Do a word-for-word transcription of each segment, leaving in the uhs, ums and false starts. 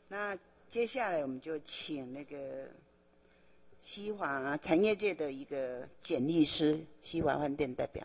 那接下来我们就请那个西华产业界的一个简律师，西华饭店代表。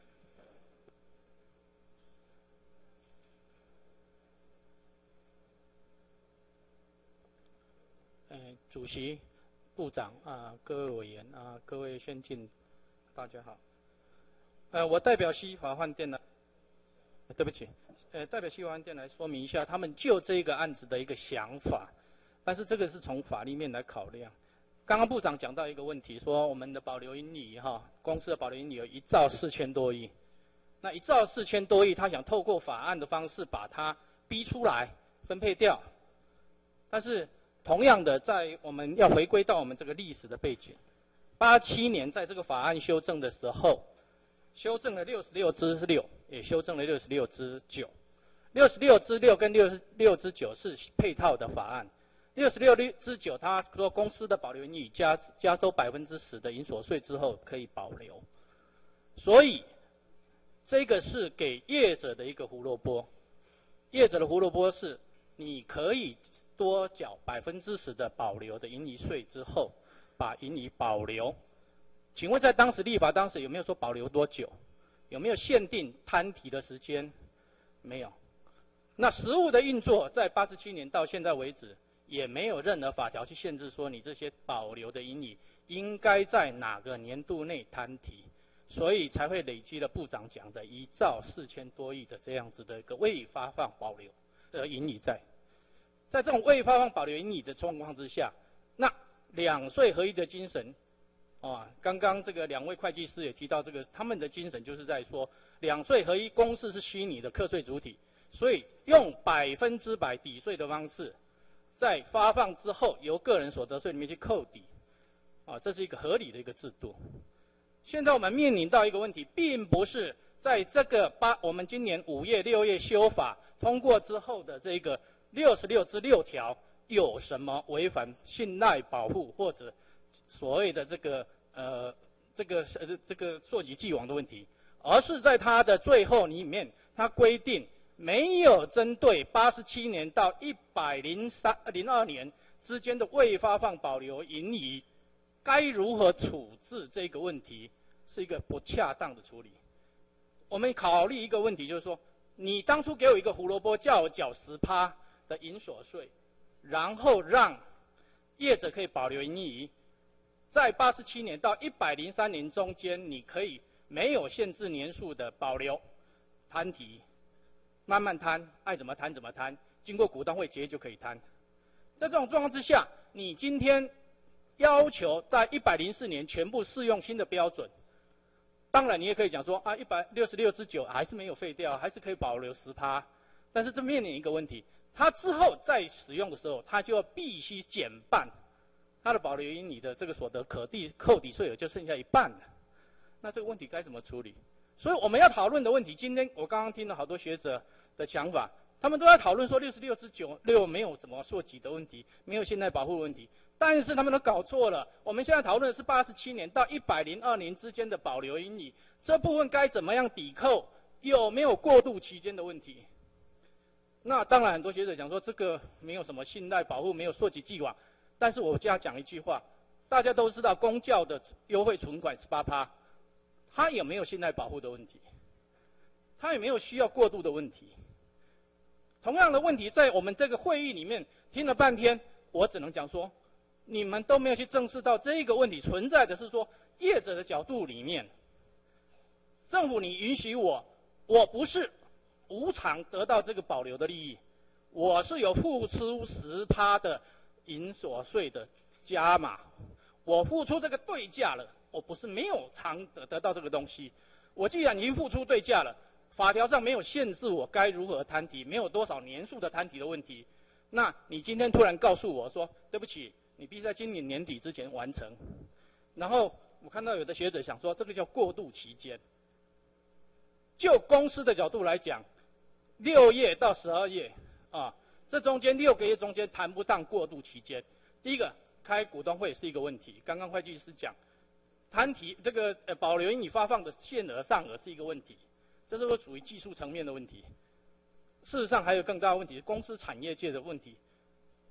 呃，主席、部长啊，各位委员啊，各位先进，大家好。呃，我代表西华饭店呢，对不起，呃，代表西华饭店来说明一下他们就这个案子的一个想法，但是这个是从法律面来考量。刚刚部长讲到一个问题，说我们的保留盈余哈，公司的保留盈余有一兆四千多亿，那一兆四千多亿，他想透过法案的方式把它逼出来分配掉，但是同样的，在我们要回归到我们这个历史的背景，八七年在这个法案修正的时候，修正了六十六之六，也修正了六十六之九，六十六之六跟六十六之九是配套的法案。六十六之九，他说公司的保留盈余加加收百分之十的营所税之后可以保留，所以这个是给业者的一个胡萝卜。业者的胡萝卜是你可以多缴百分之十的保留的盈余税之后，把盈余保留。请问在当时立法当时有没有说保留多久？有没有限定摊提的时间？没有。那实务的运作在八十七年到现在为止，也没有任何法条去限制说你这些保留的盈余应该在哪个年度内摊提，所以才会累积了部长讲的一兆四千多亿的这样子的一个未发放保留的盈余在。在这种未发放保留盈余的状况之下，那两税合一的精神，啊，刚刚这个两位会计师也提到这个，他们的精神就是在说两税合一，公式是虚拟的课税主体，所以用百分之百抵税的方式，在发放之后由个人所得税里面去扣抵，啊，这是一个合理的一个制度。现在我们面临到一个问题，并不是在这个八我们今年五月六月修法通过之后的这个六十六之六条有什么违反信赖保护或者所谓的这个呃这个呃这个溯及既往的问题，而是在它的最后里面，它规定没有针对八十七年到一百零三零二年之间的未发放保留盈余，该如何处置这个问题，是一个不恰当的处理。我们考虑一个问题，就是说，你当初给我一个胡萝卜，叫我缴十趴的营所税，然后让业者可以保留盈余，在八十七年到一百零三年中间，你可以没有限制年数的保留摊提。慢慢摊，爱怎么摊怎么摊，经过股东会决议就可以摊。在这种状况之下，你今天要求在一百零四年全部适用新的标准，当然你也可以讲说啊，一百六十六之九还是没有废掉，还是可以保留十趴。但是这面临一个问题，它之后再使用的时候，它就要必须减半，它的保留盈余的这个所得可抵扣抵税额就剩下一半了。那这个问题该怎么处理？所以我们要讨论的问题，今天我刚刚听了好多学者的想法，他们都在讨论说六十六之九六没有什么溯及的问题，没有现代保护的问题，但是他们都搞错了。我们现在讨论的是八十七年到一百零二年之间的保留盈余，这部分该怎么样抵扣，有没有过渡期间的问题？那当然很多学者讲说这个没有什么信赖保护，没有溯及既往，但是我就要讲一句话，大家都知道公教的优惠存款 百分之十八，它有没有信赖保护的问题？它有没有需要过渡的问题？同样的问题，在我们这个会议里面听了半天，我只能讲说，你们都没有去正视到这个问题存在的是说，业者的角度里面，政府你允许我，我不是无偿得到这个保留的利益，我是有付出十趴的营所税的加码，我付出这个对价了。我不是没有偿得得到这个东西，我既然已经付出对价了，法条上没有限制我该如何摊提，没有多少年数的摊提的问题，那你今天突然告诉我说，对不起，你必须在今年年底之前完成，然后我看到有的学者想说，这个叫过渡期间。就公司的角度来讲，六月到十二月啊，这中间六个月中间谈不上过渡期间。第一个，开股东会是一个问题，刚刚会计师讲。摊提这个呃保留盈余发放的限额上额是一个问题，这是不是属于技术层面的问题？事实上还有更大的问题，公司产业界的问题。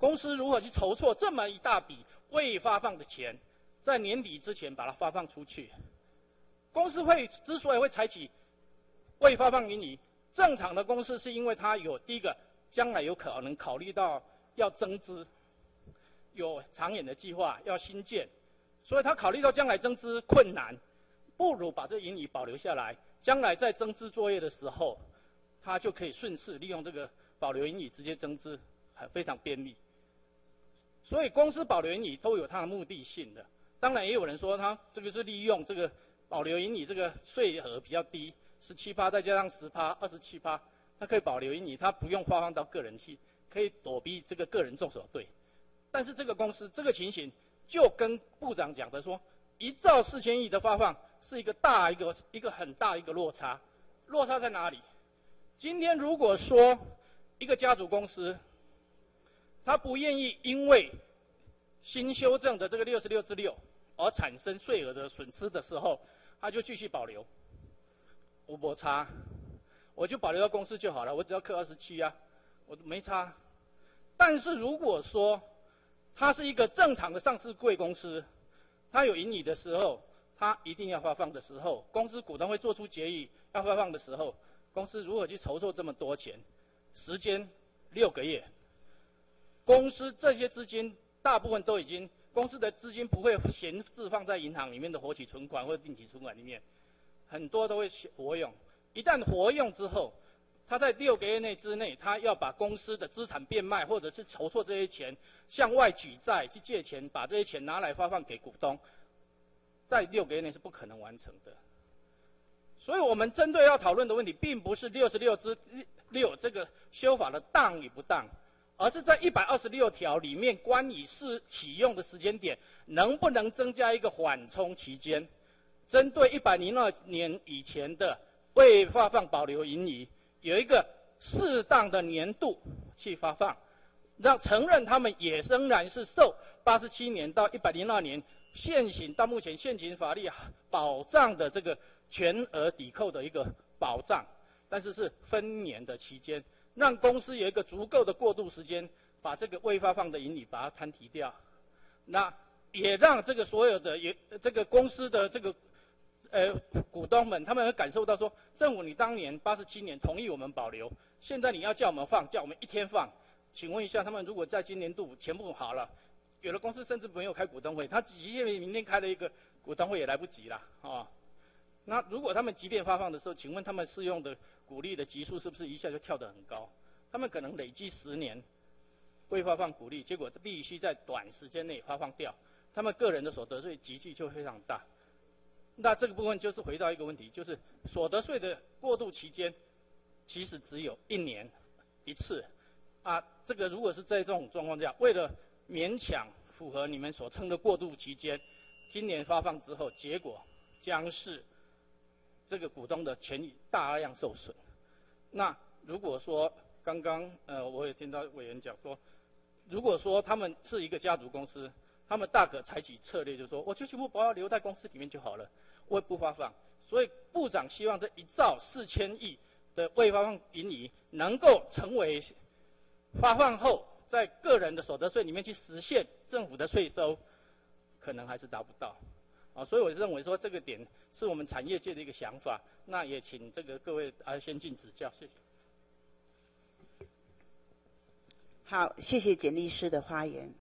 公司如何去筹措这么一大笔未发放的钱，在年底之前把它发放出去？公司会之所以会采取未发放盈余，正常的公司是因为它有第一个，将来有可能考虑到要增资，有长远的计划要新建，所以他考虑到将来增资困难，不如把这盈余保留下来，将来在增资作业的时候，他就可以顺势利用这个保留盈余直接增资，很非常便利。所以公司保留盈余都有它的目的性的。当然也有人说，他这个是利用这个保留盈余，这个税额比较低，十七趴再加上十趴，二十七趴，它可以保留盈余，它不用发放到个人去，可以躲避这个个人重手对。但是这个公司这个情形，就跟部长讲的说，一兆四千亿的发放是一个大一个一个很大一个落差。落差在哪里？今天如果说一个家族公司，他不愿意因为新修正的这个六十六之六而产生税额的损失的时候，他就继续保留，我没差，我就保留到公司就好了，我只要扣二十七啊，我没差。但是如果说它是一个正常的上市柜公司，它有盈余的时候，它一定要发放的时候，公司股东会做出决议要发放的时候，公司如何去筹措这么多钱？时间六个月，公司这些资金大部分都已经，公司的资金不会闲置放在银行里面的活期存款或者定期存款里面，很多都会活用。一旦活用之后，他在六个月内之内，他要把公司的资产变卖，或者是筹措这些钱，向外举债去借钱，把这些钱拿来发放给股东，在六个月内是不可能完成的。所以我们针对要讨论的问题，并不是六十六之六这个修法的当与不当，而是在一百二十六条里面关于是启用的时间点，能不能增加一个缓冲期间，针对一百零二年以前的未发放保留盈余，有一个适当的年度去发放，让承认他们也仍然是受八十七年到一百零二年现行到目前现行法律保障的这个全额抵扣的一个保障，但是是分年的期间，让公司有一个足够的过渡时间，把这个未发放的盈余把它摊提掉，那也让这个所有的也这个公司的这个呃股东们，他们会感受到说，政府你当年八十七年同意我们保留，现在你要叫我们放，叫我们一天放，请问一下，他们如果在今年度全部好了，有的公司甚至没有开股东会，他即便明天开了一个股东会也来不及了啊。哦，那如果他们即便发放的时候，请问他们适用的股利的级数是不是一下就跳得很高？他们可能累积十年未发放股利，结果必须在短时间内发放掉，他们个人的所得税集聚就非常大。那这个部分就是回到一个问题，就是所得税的过渡期间，其实只有一年一次啊。这个如果是在这种状况下，为了勉强符合你们所称的过渡期间，今年发放之后，结果将是这个股东的权益大量受损。那如果说刚刚呃，我也听到委员讲说，如果说他们是一个家族公司，他们大可采取策略，就是说我就全部把它留在公司里面就好了，我也不发放。所以部长希望这一兆四千亿的未发放盈余能够成为发放后在个人的所得税里面去实现政府的税收，可能还是达不到。啊，所以我认为说这个点是我们产业界的一个想法，那也请这个各位啊先进指教，谢谢。 好，谢谢简律师的发言。